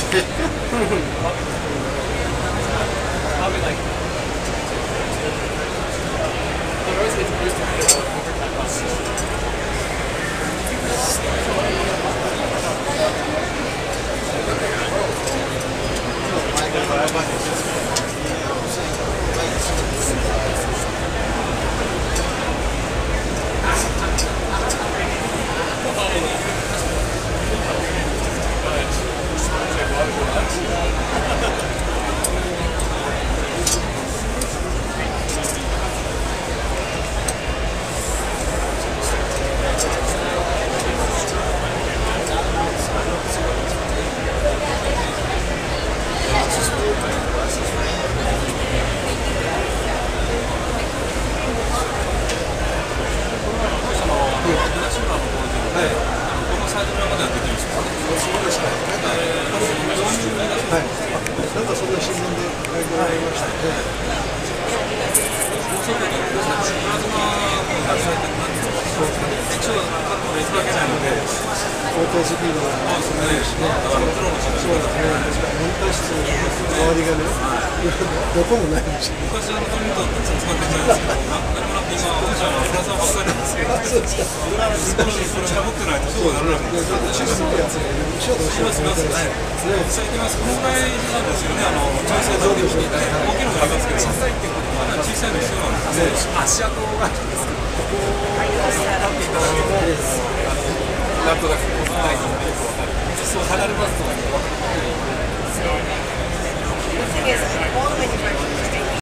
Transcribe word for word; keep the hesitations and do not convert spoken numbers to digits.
どこもないし。 昔あのトリートって使ってたんですけど、何もなく今おもちゃのプラスばっかりなんですけど、 そうですか。 少しこれ持ってないとそうならないんですよ。 小さいやつが後ろと後ろしますします。最近はこのぐらいなんですよね。あの調整だけに大きいのがありますけど、小さいってことは小さいの必要なんですね。 足跡があるんですけど、ここを立っていただけると、なんとなくこの台によくわかる。そう離れますとか分かる。